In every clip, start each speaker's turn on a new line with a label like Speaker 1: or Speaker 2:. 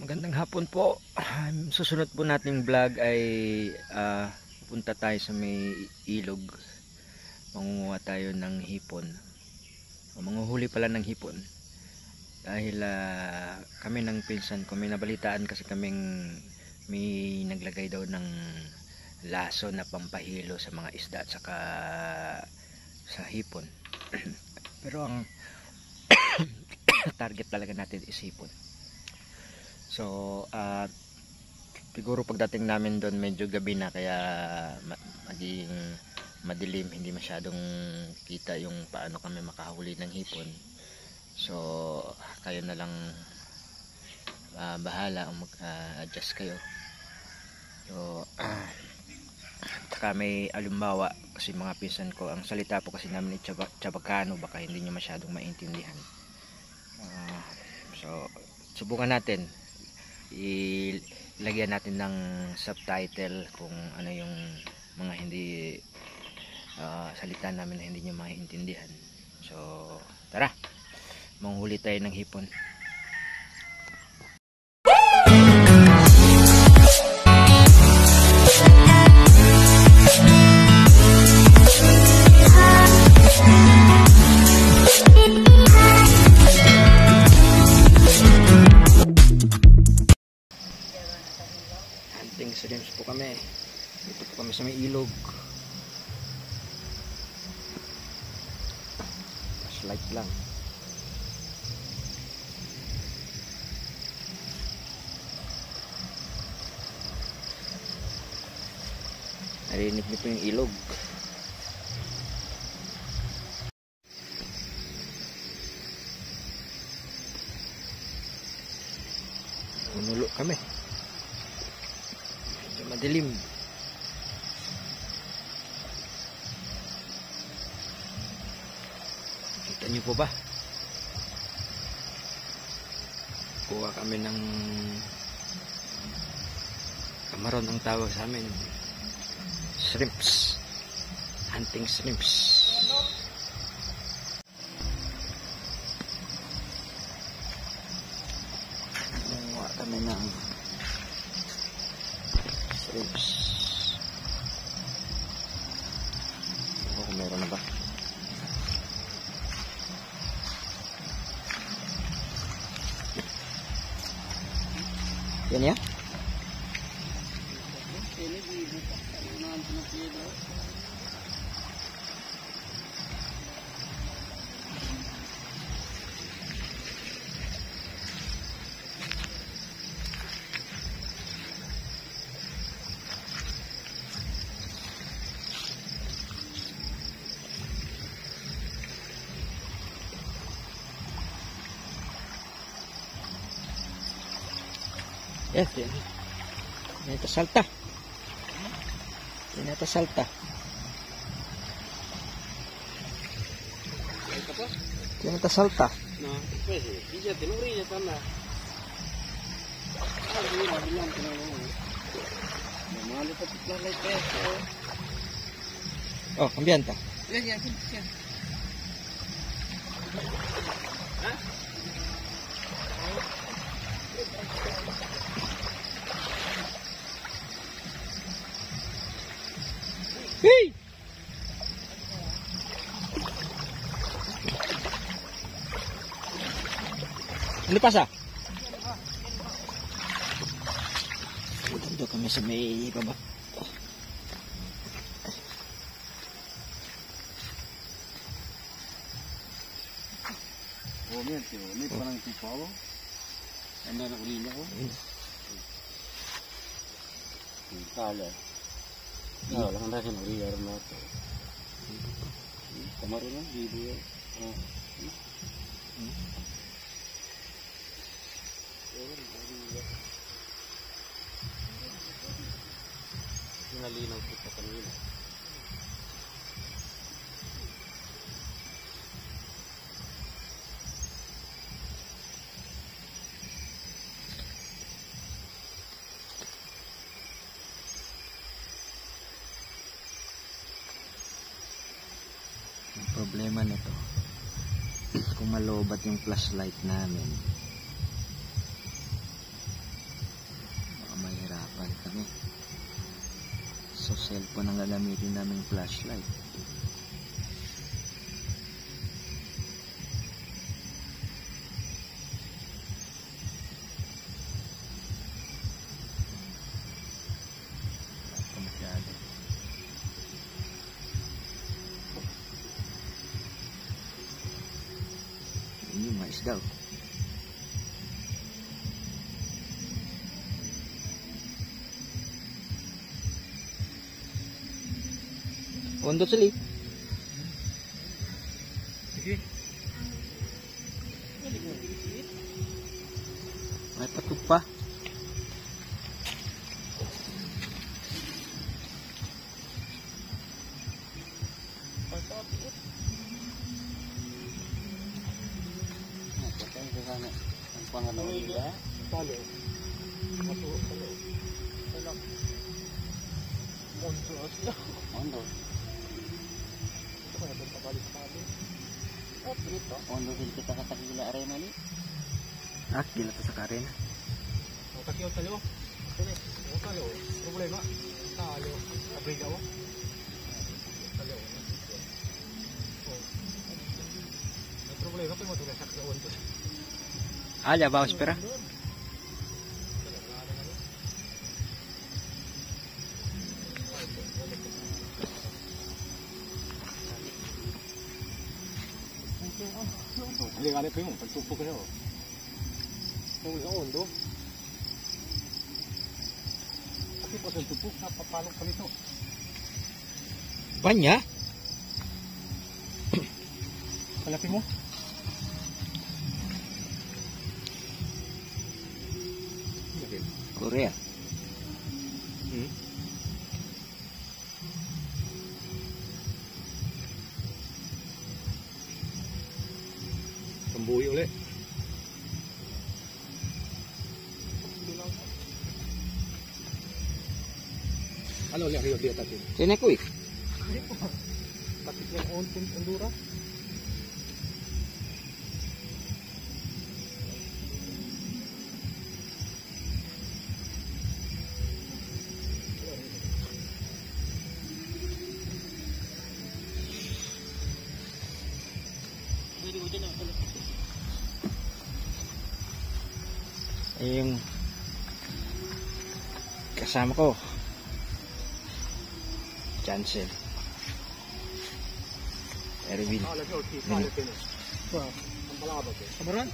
Speaker 1: Magandang hapon po. Susunod po nating vlog ay pupunta tayo sa may ilog. Mangunguha tayo ng hipon. Manguhuli pala ng hipon. Dahil kami ng pinsan ko, may nabalitaan kasi kaming may naglagay daw ng laso na pampahilo sa mga isda at saka sa hipon. Pero ang target talaga natin is hipon. So siguro pagdating namin doon medyo gabi na, kaya maging madilim, hindi masyadong kita yung paano kami makahuli ng hipon. So kayo na lang bahala kung mag-adjust kayo. So saka may alimbawa kasi mga pinsan ko, ang salita po kasi namin ay Chabacano, baka hindi nyo masyadong maintindihan. So subukan natin, ilagyan natin ng subtitle kung ano yung mga hindi salita namin na hindi nyo maintindihan. So tara, manghuli tayo ng hipon. Hunting shrimps po kami. Dito po kami sa may ilog. Flashlight lang. Narinig niyo po yung ilog. Punulo kami. Medyo madilim. Kita niyo po ba? Kuha kami ng kamaron ang tawag sa amin. Shrimps. Hunting shrimps. Kuha kami ng shrimps. Kung meron na ba? Yan ya? Yes, yan. Ito salta. Ito salta. Ito salta.
Speaker 2: No, pues fíjate, no brilla tan nada. Ah, mira, brillante no. Normal ito flashlight test.
Speaker 1: Oh, ambienta.
Speaker 2: Ya. ¿Ah?
Speaker 1: Hey! Ano pasa? Dito kami sa may baba.
Speaker 2: Oh, mira, tío, ni parang tipado. Anda na uli niya ko. Kala. No, lang na rin uli yaro na ito. Kamaro na, video. Nalinaw ko sa kanila.
Speaker 1: Ang problema nito, kung malobat yung flashlight namin, cellphone ang gagamitin naming flashlight. Ini mais daw. Undot sili.
Speaker 2: Sige.
Speaker 1: May patok pa.
Speaker 2: Ondo din kita katakila arena ni.
Speaker 1: Gila to sa karena.
Speaker 2: Takyo talo. Kene, talo. Problema. Talo. Abriga mo. Talo. May problema kung matuloy sa ondo.
Speaker 1: Ya vamos a esperar.
Speaker 2: Hindi nga rin mo, pagtupo kayo. Kung ondo. Kasi po sa tupo, napapalong kami ito.
Speaker 1: Banya?
Speaker 2: Kalapin mo.
Speaker 1: Korea.
Speaker 2: Pembuhi ulit. Ano ulit rio dia tadi?
Speaker 1: Sini kuy.
Speaker 2: Takip yang ontin endura.
Speaker 1: Yung kasama ko Chancel Erwin
Speaker 2: Kamaran?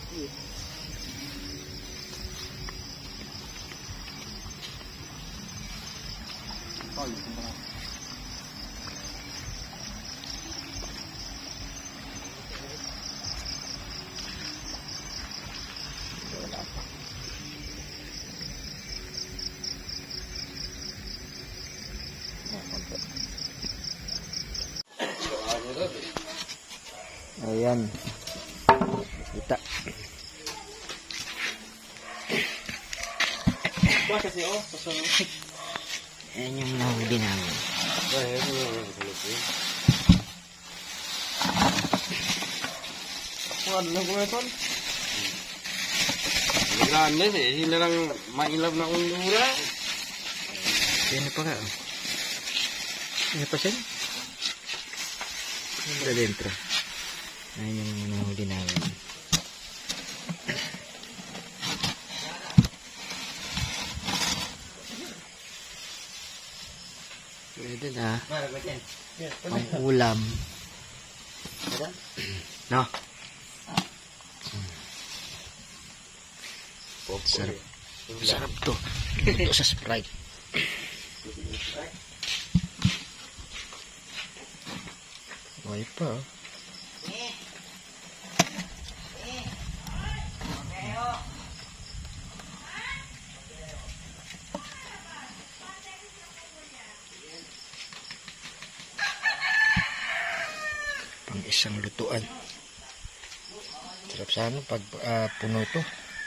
Speaker 1: Ayan. Kita. Ayan yung nahuli namin.
Speaker 2: Ano lang ko ito? Grandes eh, sila lang mailab na undura.
Speaker 1: Sino pa ka? Ano pa siya? Sa dentro. Ayan yung nahuli namin. Pwede na. Ang ulam. No? Sarap. Sarap to. Ito sa Sprite. Buhay pa oh. Pang isang lutuan. Sarap sana pag puno to.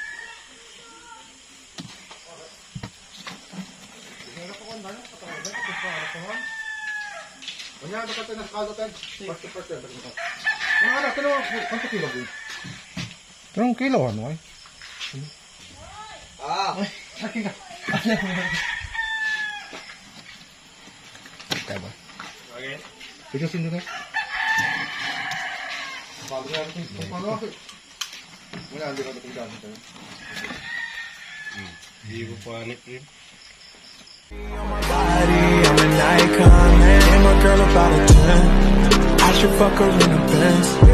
Speaker 2: Kanya ada kata nak kalau kan pasti pasti ada kata. Mana kilo? Berapa kilo bu? 3 kilo ano ay? kita ba? Okay. Ikaw sino ka? Paano ako? Wala, hindi ka ito kung gamit tayo. Hindi ko pa anip rin.
Speaker 3: I'm an icon, man. And my girl about a 10. I should fuck her in a Benz.